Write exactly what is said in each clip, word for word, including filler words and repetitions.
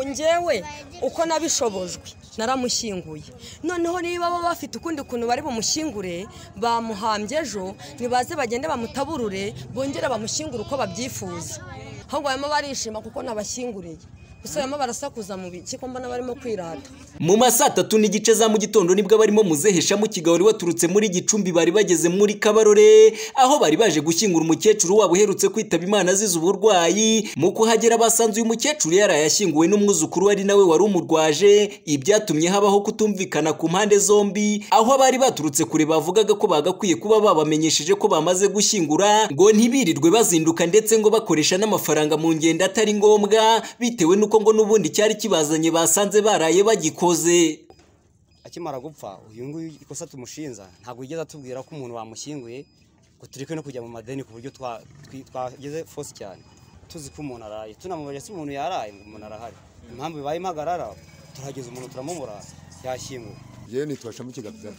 Njyewe uko nabishobojwe naramushyinguye, noneho niba baba bafite ukundi kuntu bari bumushyingure bamuhambye ejo nibaze bagende bamutaburure bongera bamushyingura uko babyifuza, ahubwo barimo barishima kuko nabashyinguriye. Gusa barimo barasakuza mu biki ko mbona barimo kwirata. Mu masaa tatu n'igice za mu gitondo nibwo barimo muzehesha mu Kigali waturutse muri Gicumbi bari bageze muri Kabarore, aho bari baje gushyingura umukecuru wabo uherutse kwitaba Imana azize uburwayi. Mu kuhagera basanze uyu mukecuru yarayashyinguwe n'umwuzukuru ari nawe wari umurwaje, ibyatumye habaho kutumvikana ku mpande zombi, aho bari baturutse kure bavugaga ko bagakwiye kuba babamenyesheje ko bamaze gushyingura ngo ntibirirwe bazinduka ndetse ngo bakoresha n'amafaranga mu ngendo atari ngombwa, bitewe n'uko ngo nubundi cyari kibazanye basanze baraye bagikoze. Akimara gupfa uyu nguyu ikosa tumushinza ntabwo yigeze atubwira ko umuntu bamushyinguye ngo tureke no kujya mu madeni ku buryo twageze force cyane, tuzi ko umuntu araye, tunamubaje se umuntu yaraye ngo umuntu arahari, impamvu bibaye impagarara turageze umuntu turamumura yashyinguwe. Yewe nitwasha mu Kigabza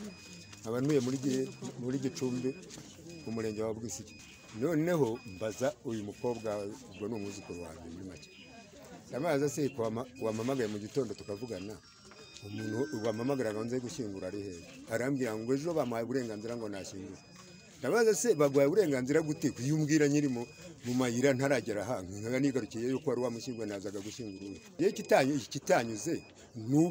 abanuye muri muri Gicumbi mu murenge wa Bwisiki, noneho mbaza uyu mukobwa ubwo n'umwuzukuru wanjye muri make amaza se wamamagaye mu gitondo tukavugana, umuntu wamamagara ngo nze gushyingura ari he, arambwira ngo ejo bamuhaye uburenganzira ngo nashyingure. Ndabaza se bagwaye uburenganzira gute kuyumbwira nyirimo mu mayira ntaragera hantu nkaga nigarukiye yuko wari wamushyingura nazaga gushyingura. Ye kitanyu kitanyuze nuko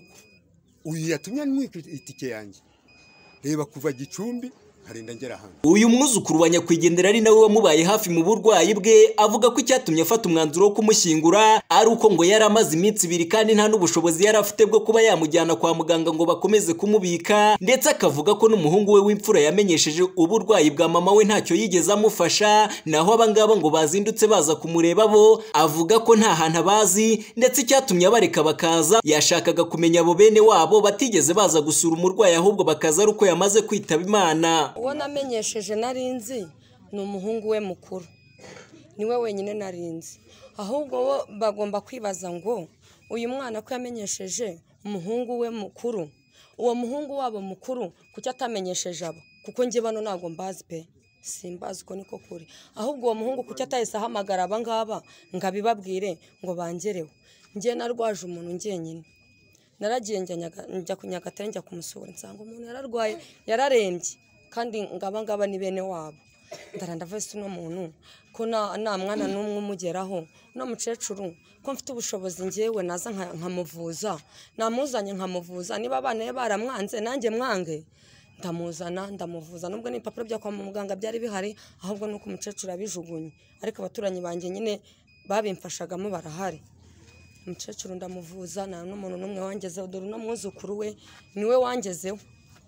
uyu yatumye nwika itike yanjye, reba kuva Gicumbi harinda ngera hano. Uyu mwuzukuru wa nyakwigendera ari nawe wamubaye hafi mu burwayi bwe avuga ko icyatumye afata umwanzuro wo kumushyingura ari uko ngo yari amaze iminsi ibiri kandi nta n'ubushobozi yari afite bwo kuba yamujyana kwa muganga ngo bakomeze kumubika, ndetse akavuga ko n'umuhungu we w'imfura yamenyesheje uburwayi bwa mama we ntacyo yigeze amufasha, naho abangaba ngo bazindutse baza kumureba bo avuga ko nta hantu abazi, ndetse icyatumye abareka bakaza yashakaga kumenya abo bene wabo batigeze baza gusura umurwayi ahubwo bakaza ari uko yamaze kwitaba Imana. Uwo namenyesheje narinzi ni umuhungu we mukuru, niwe wenyine narinzi, ahubwo bo bagomba kwibaza ngo uyu mwana ko yamenyesheje umuhungu we mukuru, uwo muhungu wabo mukuru kuki atamenyesheje abo, kuko njye bano ntago mbazi pe, simbazi ko niko kuri, ahubwo uwo muhungu kuki atahise ahamagara aba ngaba ngo abibabwire ngo bangereho. Njye narwaje umuntu njyenyine, naragiye njya ku Nyagatare njya kumusura nsanga umuntu yararwaye yararembye kandi ngaba ngaba ni bene wabo. Ndaranda vese uno muntu ko na mwana n'umwe umugeraho, no mukecuru ko mfite ubushobozi njyewe naza nkamuvuza, namuzanye nkamuvuza, niba abana be baramwanze nanjye mwange ndamuzana ndamuvuza, nubwo ni papuro bya kwa muganga byari bihari, ahubwo nuko umukecuru abijugunye, ariko abaturanyi banjye nyine babimfashagamo barahari. Umukecuru ndamuvuza nta n'umuntu n'umwe wangezeho, dore no mwuzukuru we niwe wangezeho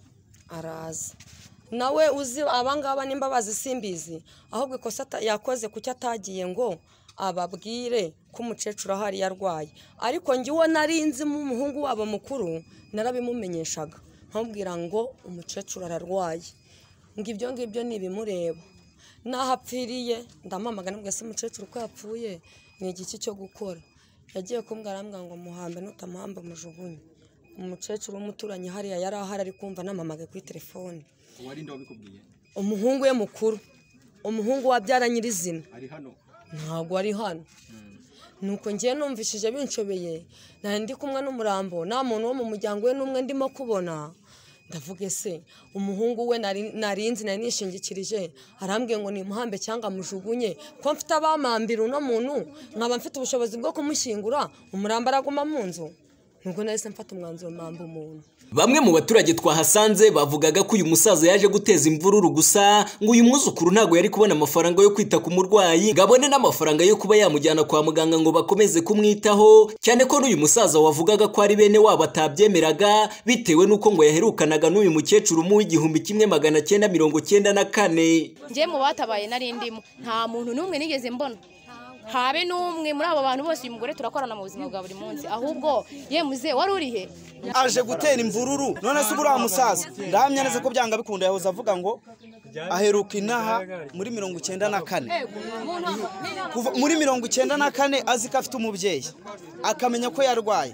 araza nawe uzi abangaba nimba bazi simbizi, ahubwo ikosa yakoze kuki atagiye ngo ababwire ko umukecuru ahari yarwaye, ariko njye uwo narinzi mu muhungu wabo mukuru narabimumenyeshaga nkabwira ngo umukecuru ararwaye, ngo ibyo ngibyo nibimureba, naho apfiriye ndamamaga nabwo se umukecuru ko yapfuye ni igiki cyo gukora. Yagiye kumbwira arambwira ngo muhambe nutamuhamba mujugunye. Umukecuru w'umuturanyi hariya yari ahari ari kumva namamaga kuri telefone. Wari ndo bikubwiye? Umuhungu we mukuru, umuhungu wabyara nyirizina ari hano, ntago ari hano. Nuko ngiye numvishije binshobeye, nari ndi kumwe n'umurambo nta muntu wo mu muryango we n'umwe ndimo kubona, ndavuge se umuhungu we narinzi nari nishingikirije arambwiye ngo ni muhambe cyangwa mujugunye, ko mfite abamambira uno muntu nkaba mfite ubushobozi bwo kumushyingura, umurambo araguma mu nzu. Nubwo nahise mfata umwanzuro mpamba umuntu. Bamwe mu baturage twahasanze bavugaga ko uyu musaza yaje guteza imvururu gusa, ngo uyu mwuzukuru ntago yari kubona amafaranga yo kwita ku murwayi, gabone n'amafaranga yo kuba yamujyana kwa muganga ngo bakomeze kumwitaho, cyane ko n'uyu musaza wavugaga ko ari bene wabo atabyemeraga bitewe nuko ngo yaherukanaga n'uyu mukecuru mu igihumbi kimwe magana cyenda mirongo cyenda na kane. Nje mu batabaye narindimo nta muntu n'umwe nigeze mbona, habe n'umwe muri abo bantu bose uyu mugore turakorana mu buzima bwa buri munsi, ahubwo ye muze wari urihe aje gutera imvururu. None se ubura musaza ndamya neza ko byanga bikunda yahoze avuga ngo aheruka inaha muri mirongo icyenda na kane, muri mirongo icyenda na kane azi ko afite umubyeyi akamenya ko yarwaye,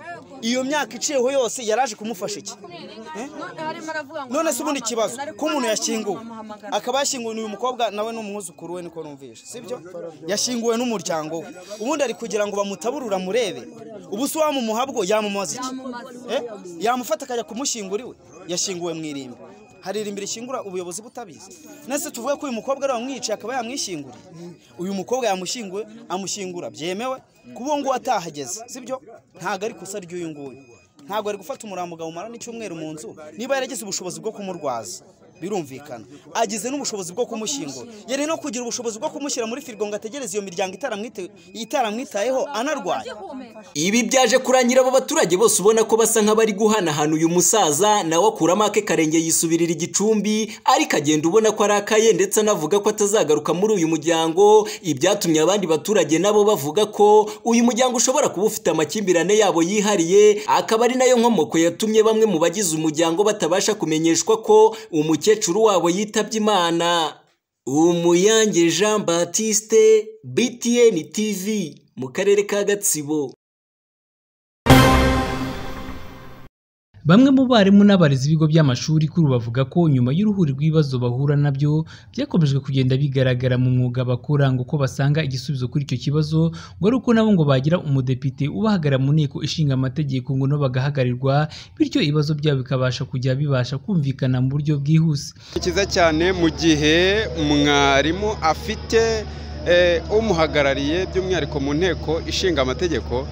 iyo myaka iciyeho yose yaraje kumufasha iki? None se ubundi ikibazo ko umuntu yashyinguwe akaba yashyinguwe uyu mukobwa nawe n'umwuzukuru we niko numvisha sibyo yashyinguwe n'umuryango we ubundi ari kugira ngo bamutaburura murebe ubu se wamumuhabwo yamumaze iki eh yamufata akajya kumushyingura iwe yashyinguwe mu irimbi hari irimbira ishingura ubuyobozi butabizi nese tuvuge ko uyu mukobwa ari wamwiciye akaba yamwishyingura uyu mukobwa yamushyinguwe amushyingura byemewe kubo ngo atahageze sibyo ntago ari kusa ry'uyu nguyu ntago ari gufata umurambo umara n'icyumweru mu nzu niba yaragize ubushobozi bwo kumurwaza birumvikana agize n'ubushobozi bwo kumushyingura yari no kugira ubushobozi bwo kumushyira muri firigo ngo ategereze iyo miryango itaramwite itaramwitayeho anarwaye. Ibi byaje kurangira abo baturage bose ubona ko basa nk'abari guhanahana uyu musaza nawe akuramo ake karenge yisubirira igicumbi ariko agenda ubona ko arakaye ndetse anavuga ko atazagaruka muri uyu muryango. Ibyatumye abandi baturage nabo bavuga ko uyu muryango ushobora kuba ufite amakimbirane yabo yihariye akaba ari nayo nkomoko yatumye bamwe mu bagize umuryango batabasha kumenyeshwa ko umukecuru wabo yitabye Imana. Umuyange Jean Baptiste, B T N T V, mu karere ka Gatsibo. Bamwe mu barimu n'abarezi b'ibigo by'amashuri kuri bavuga ko nyuma y'uruhuri rw'ibibazo bahura nabyo byakomeje kugenda bigaragara mu mwuga bakora ngo ko basanga igisubizo kuri icyo kibazo ngo ari uko nabo ngo bagira umudepite ubahagara mu nteko ishinga amategeko ngo no bagahagarirwa bityo ibibazo byabo bikabasha kujya bibasha kumvikana mu buryo bwihuse. Kiza cyane mu gihe mwarimu afite umuhagarariye by'umwihariko mu nteko ishinga amategeko.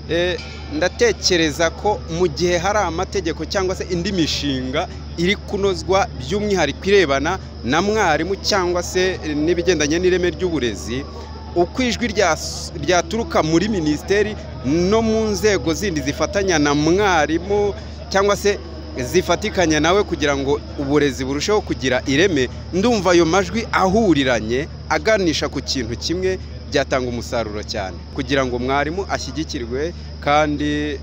Ndatekereza ko mu gihe hari amategeko cyangwa se indi mishinga iri kunozwa by'umwihariko irebana na mwarimu cyangwa se n'ibigendanye n'ireme ry'uburezi uko ijwi ryaturuka muri minisiteri no mu nzego zindi zifatanya na mwarimu cyangwa se zifatikanya nawe kugira ngo uburezi burusheho kugira ireme, ndumva ayo majwi ahuriranye aganisha ku kintu kimwe byatanga umusaruro cyane kugira ngo mwarimu ashyigikirwe kandi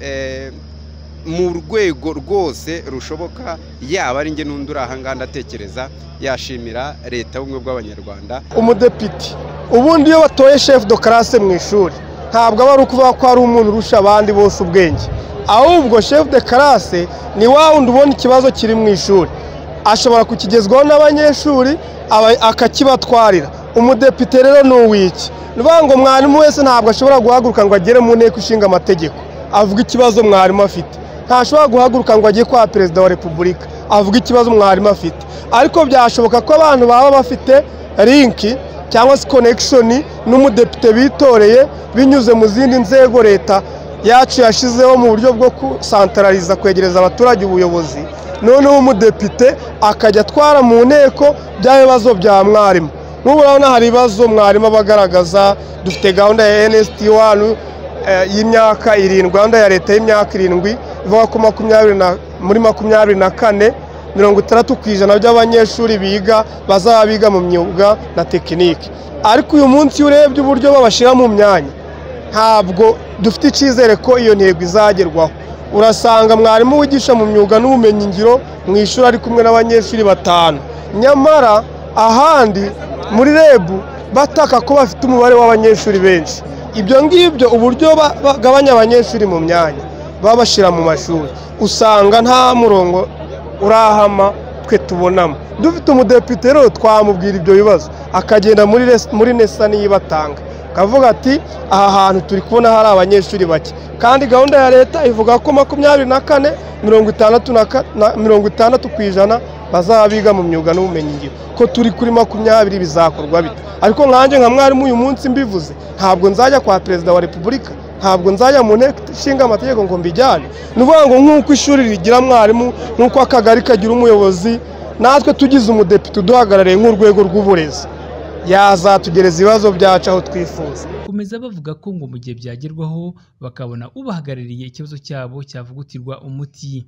mu rwego rwose rushoboka yaba ari nge n'undi uraha ngaha ndatekereza yashimira leta y'ubumwe bw'abanyarwanda. Umudepite ubundi iyo batoye chef de classe mu ishuri ntabwo aba ari ukuvuga ko ari umuntu urusha abandi bose ubwenge, ahubwo chef de classe ni wa wundi ubona ikibazo kiri mu ishuri ashobora kukigezwaho n'abanyeshuri akakibatwarira. Umudepite rero ni uwiki nuvuga ngo mwarimu wese ntabwo ashobora guhaguruka ngo agere mu nteko ishinga amategeko avuga ikibazo mwarimu afite, ntashobora guhaguruka ngo ajye kwa perezida wa repubulika avuga ikibazo mwarimu afite, ariko byashoboka ko abantu baba bafite linki cyangwa se connection n'umudepite bitoreye binyuze mu zindi nzego leta yacu yashizeho mu buryo bwo kusantarariza kwegereza abaturage ubuyobozi, noneho umudepite akajya atwara mu nteko bya bibazo bya mwarimu. N'ubu urabona hari ibibazo mwarimu abagaragaza, dufite gahunda ya N S T one y'imyaka irindwi, gahunda ya leta y'imyaka irindwi ivuga ko makumyabiri na muri makumyabiri na kane mirongo itandatu ku ijana by'abanyeshuri biga bazaba biga mu myuga na tekinike, ariko uyu munsi urebye uburyo babashyira mu myanya ntabwo dufite icyizere ko iyo ntego izagerwaho. Urasanga mwarimu wigisha mu myuga n'ubumenyingiro mu ishuri ari kumwe n'abanyeshuri batanu, nyamara ahandi muri rebu bataka ko bafite umubare w'abanyeshuri benshi. Ibyo ngibyo uburyo bagabanya abanyeshuri mu myanya babashyira mu mashuri usanga nta murongo urahama twe tubonamo. Dufite umudepite rero twamubwira ibyo bibazo akagenda muri muri nesa niyibatanga kavuga ati aha hantu turi kubona hari abanyeshuri bake, kandi gahunda ya leta ivuga ko makumyabiri na kane mirongo itandatu na mirongo itandatu ku ijana bazaba biga mu myuga n'ubumenyingiro, ko turi kuri makumyabiri bizakorwa bite. Ariko nkanjye nka mwarimu uyu munsi mbivuze ntabwo nzajya kwa perezida wa repubulika, ntabwo nzajya mu nteko ishinga amategeko ngo mbijyane. Nuvuga ngo nk'uko ishuri rigira mwarimu, nk'uko akagari kagira umuyobozi, natwe tugize umudepite uduhagarariye nk'urwego rw'uburezi yazatugereza ibibazo byacu aho twifuza. Komeza bavuga ko ngo mu gihe byagerwaho bakabona ubahagarariye ikibazo cyabo cyavugutirwa umuti.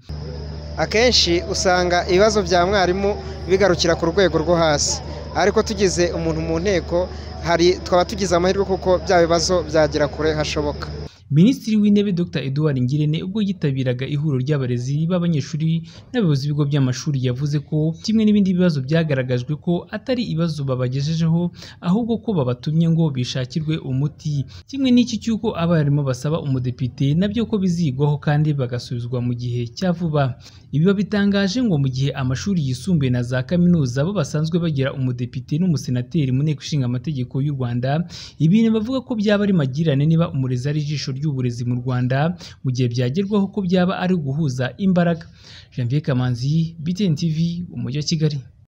Akenshi usanga ibibazo bya mwarimu bigarukira ku rwego rwo hasi, ariko tugize umuntu mu nteko hari twaba tugize amahirwe kuko bya bibazo byagera kure hashoboka. Minisitiri w'Intebe Dr Edouard Ngirente ubwo yitabiraga ihuriro ry'abarezi b'abanyeshuri n'abayobozi b'ibigo by'amashuri yavuze ko kimwe n'ibindi bibazo byagaragajwe ko atari ibibazo babagejejeho ahubwo ko babatumye ngo bishakirwe umuti, kimwe n'iki cy'uko abarimu basaba umudepite nabyo ko bizigwaho kandi bagasubizwa mu gihe cya vuba. Ibi babitangaje ngo mu gihe amashuri yisumbuye na za kaminuza bo basanzwe bagira umudepite n'umusenateri mu nteko ishinga amategeko y'u Rwanda, ibintu bavuga ko byaba ari magirane niba umurezi ari ijisho ry'uburezi mu Rwanda mu gihe byagerwaho ko byaba ari guhuza imbaraga. Janvier Kamanzi, B T N T V, Umujyi wa Kigali.